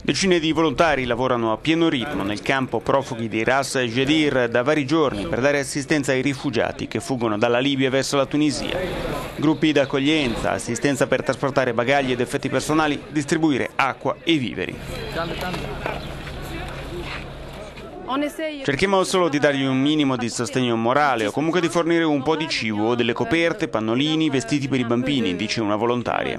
Decine di volontari lavorano a pieno ritmo nel campo profughi di Ras Jedir da vari giorni per dare assistenza ai rifugiati che fuggono dalla Libia verso la Tunisia. Gruppi d'accoglienza, assistenza per trasportare bagagli ed effetti personali, distribuire acqua e viveri. Cerchiamo solo di dargli un minimo di sostegno morale o comunque di fornire un po' di cibo, delle coperte, pannolini, vestiti per i bambini, dice una volontaria.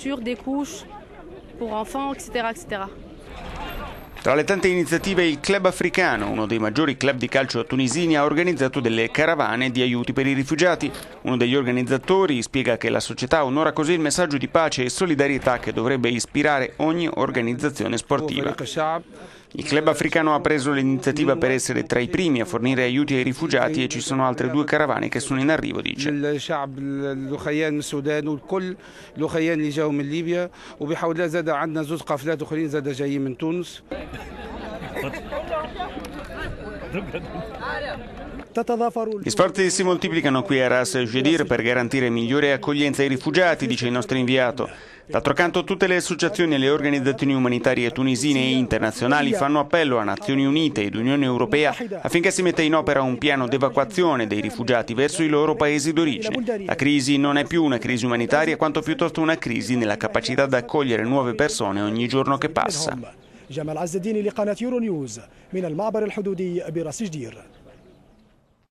Tra le tante iniziative il Club Africano, uno dei maggiori club di calcio tunisini, ha organizzato delle caravane di aiuti per i rifugiati. Uno degli organizzatori spiega che la società onora così il messaggio di pace e solidarietà che dovrebbe ispirare ogni organizzazione sportiva. Il Club Africano ha preso l'iniziativa per essere tra i primi a fornire aiuti ai rifugiati e ci sono altre 2 caravane che sono in arrivo, dice. Gli sforzi si moltiplicano qui a Ras Jedir per garantire migliore accoglienza ai rifugiati, dice il nostro inviato. D'altro canto, tutte le associazioni e le organizzazioni umanitarie tunisine e internazionali fanno appello a Nazioni Unite ed Unione Europea affinché si metta in opera un piano d'evacuazione dei rifugiati verso i loro paesi d'origine. La crisi non è più una crisi umanitaria, quanto piuttosto una crisi nella capacità di accogliere nuove persone ogni giorno che passa. جمال عز الدين لقناة يورو نيوز من المعبر الحدودي براس جدير.